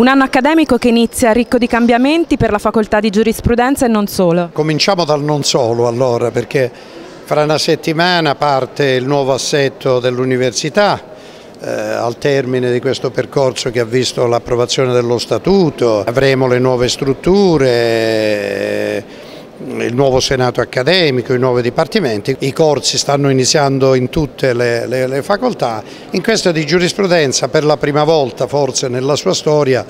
Un anno accademico che inizia ricco di cambiamenti per la facoltà di giurisprudenza e non solo. Cominciamo dal non solo allora, perché fra una settimana parte il nuovo assetto dell'università, al termine di questo percorso che ha visto l'approvazione dello statuto. Avremo le nuove strutture, il nuovo senato accademico, i nuovi dipartimenti. I corsi stanno iniziando in tutte le facoltà. In questo di giurisprudenza, per la prima volta forse nella sua storia,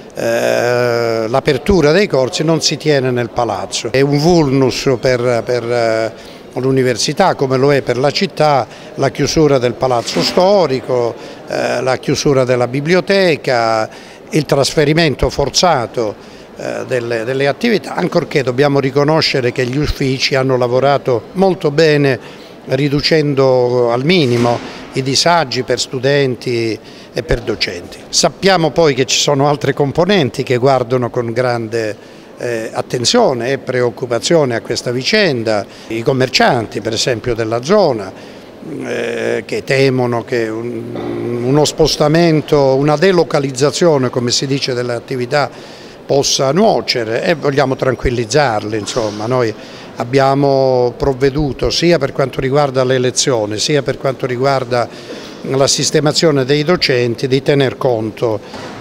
l'apertura dei corsi non si tiene nel palazzo. È un vulnus per l'università, come lo è per la città, la chiusura del palazzo storico, la chiusura della biblioteca, il trasferimento forzato delle attività, ancorché dobbiamo riconoscere che gli uffici hanno lavorato molto bene riducendo al minimo i disagi per studenti e per docenti. Sappiamo poi che ci sono altre componenti che guardano con grande attenzione e preoccupazione a questa vicenda, i commercianti per esempio della zona che temono che uno spostamento, una delocalizzazione come si dice delle attività possa nuocere, e vogliamo tranquillizzarli. Insomma, noi abbiamo provveduto sia per quanto riguarda le lezioni sia per quanto riguarda la sistemazione dei docenti di tener conto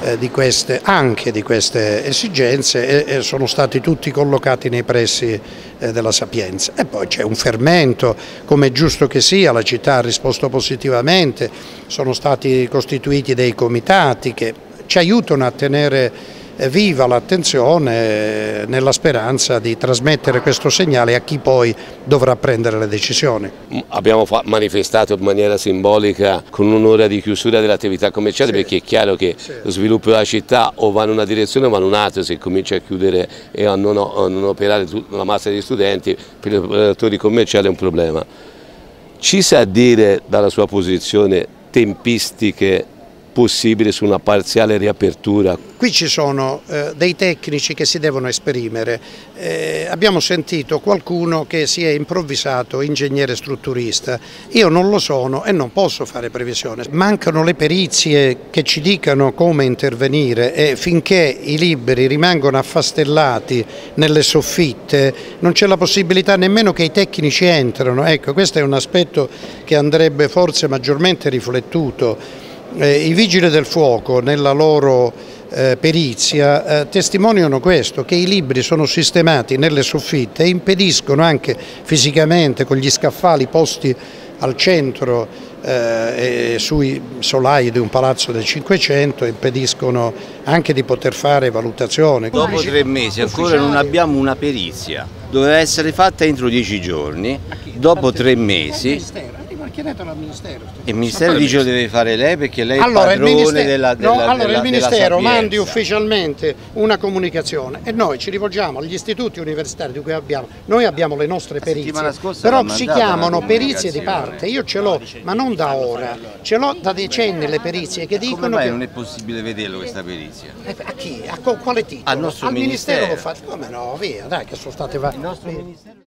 anche di queste esigenze, e sono stati tutti collocati nei pressi della Sapienza. E poi c'è un fermento, come è giusto che sia, la città ha risposto positivamente, sono stati costituiti dei comitati che ci aiutano a tenere viva l'attenzione nella speranza di trasmettere questo segnale a chi poi dovrà prendere le decisioni. Abbiamo manifestato in maniera simbolica con un'ora di chiusura delle attività commerciali, perché è chiaro che lo sviluppo della città o va in una direzione o va in un'altra. Se comincia a chiudere e a non operare la massa di studenti, per gli operatori commerciali è un problema. Ci sa dire dalla sua posizione tempistiche possibile su una parziale riapertura? Qui ci sono dei tecnici che si devono esprimere. Abbiamo sentito qualcuno che si è improvvisato ingegnere strutturista. Io non lo sono e non posso fare previsione. Mancano le perizie che ci dicano come intervenire, e finché i libri rimangono affastellati nelle soffitte non c'è la possibilità nemmeno che i tecnici entrano. Ecco, questo è un aspetto che andrebbe forse maggiormente riflettuto. I vigili del fuoco nella loro perizia testimoniano questo, che i libri sono sistemati nelle soffitte e impediscono anche fisicamente, con gli scaffali posti al centro e sui solai di un palazzo del Cinquecento, impediscono anche di poter fare valutazione. Dopo 3 mesi ancora non abbiamo una perizia, doveva essere fatta entro 10 giorni, dopo 3 mesi. Chiedetelo al Ministero. Il Ministero dice lo deve fare lei, perché lei è il allora, padrone il Ministero della mandi ufficialmente una comunicazione e noi ci rivolgiamo agli istituti universitari di cui noi abbiamo le nostre perizie, però si chiamano perizie di parte. Io ce l'ho, ma non da ora, ce l'ho da decenni le perizie che dicono. Come mai che non è possibile vederlo questa perizia? A chi? A quale titolo? Al nostro Ministero. Lo fa. Come no, via, dai che sono state